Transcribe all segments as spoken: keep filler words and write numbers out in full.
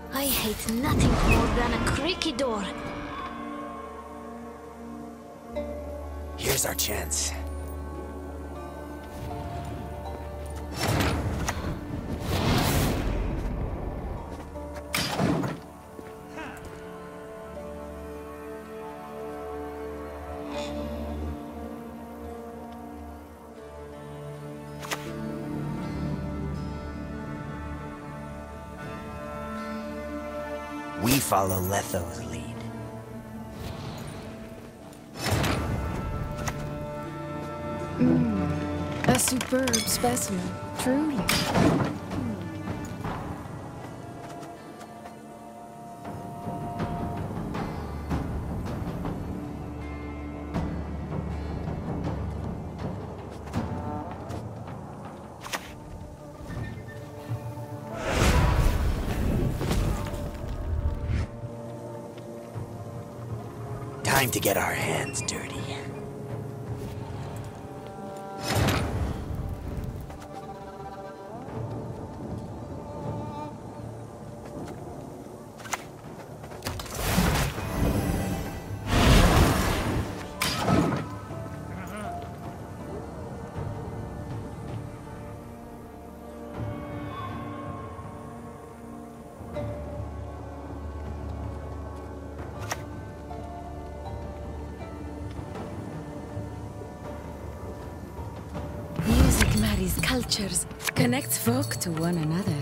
I hate nothing more than a creaky door. Here's our chance. We follow Letho's lead. Mm, a superb specimen, truly. Time to get our hands dirty. Music marries cultures, connects folk to one another.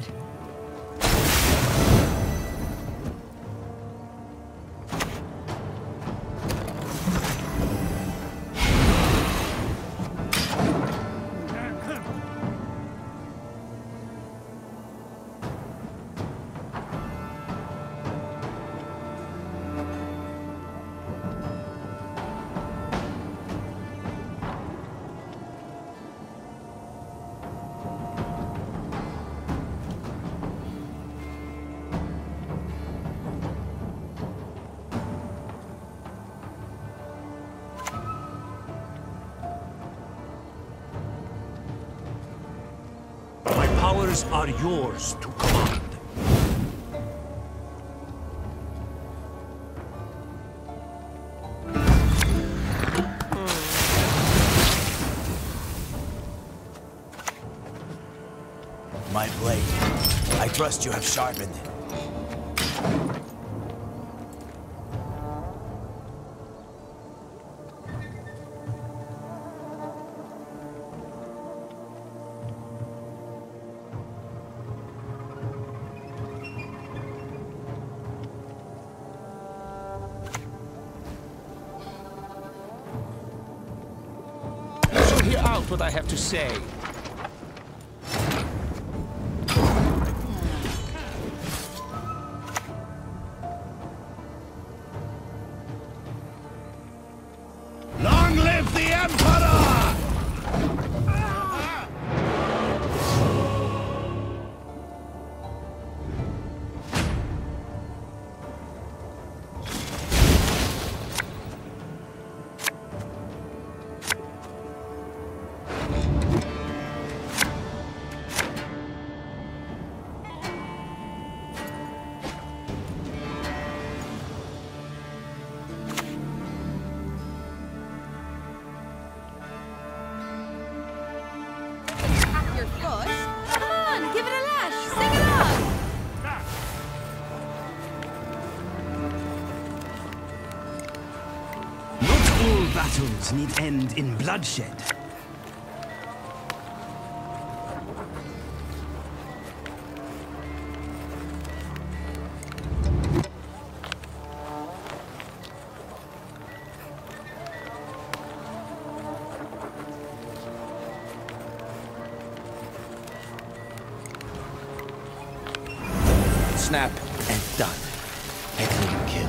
Powers are yours to command. My blade. I trust you have sharpened. Hear out what I have to say. Long live the Emperor! Battles need end in bloodshed. Snap and done. Excellent kill.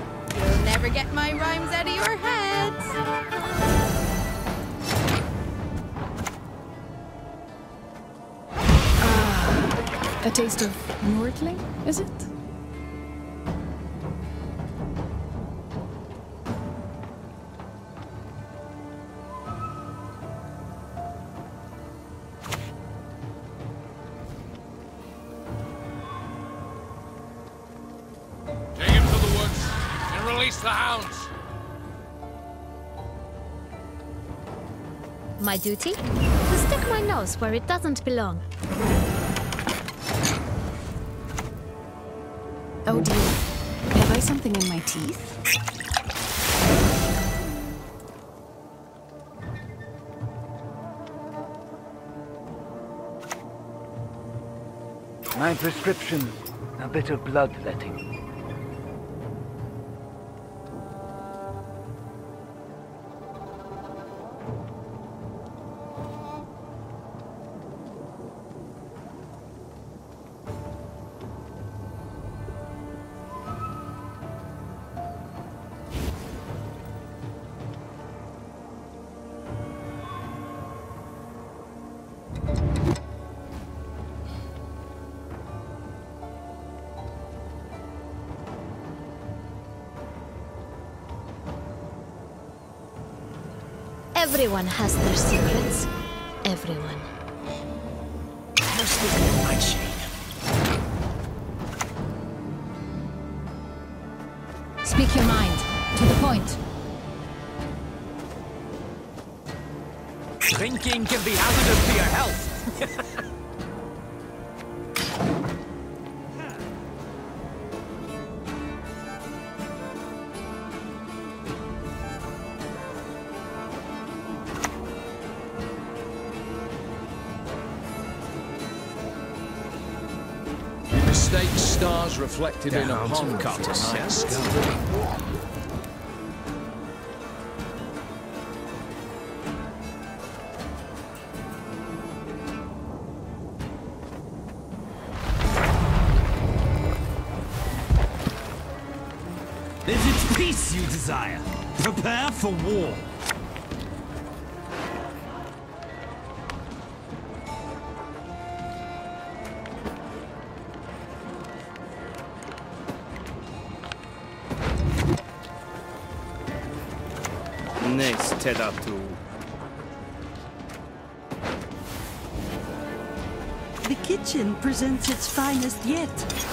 Get my rhymes out of your heads. A taste of Nordling, is it? Take him to the woods and release the hounds. My duty? To stick my nose where it doesn't belong. Oh dear. Have I something in my teeth? My prescription, a bit of bloodletting. Everyone has their secrets. Everyone. Just look at my chain. Speak your mind. To the point. Drinking can be hazardous to your health. Mistake stars reflected in a pond cut a set. Is it peace you desire? Prepare for war. Next, Tedatu. The kitchen presents its finest yet.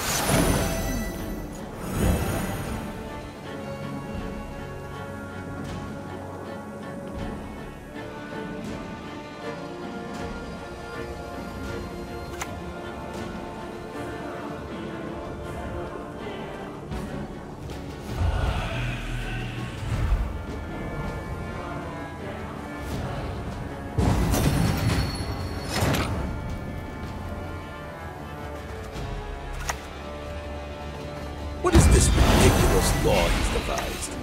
What is this ridiculous law he's devised?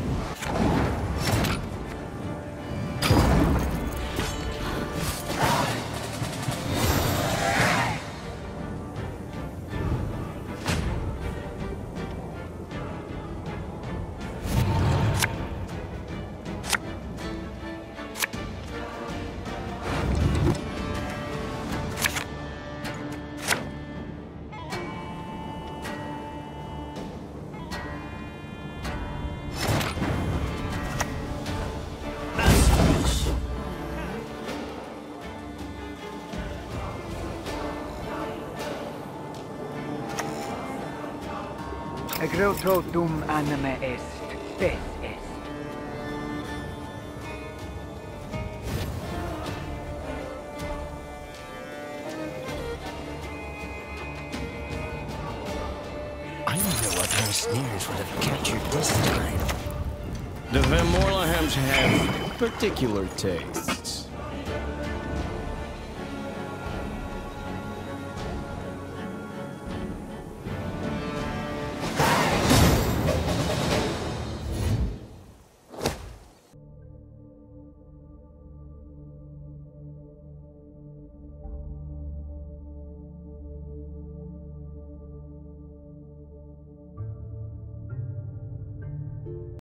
Egreto dum anime est, spes est. I wonder what those sneers would have captured this time. The Van Morlehams have particular tastes.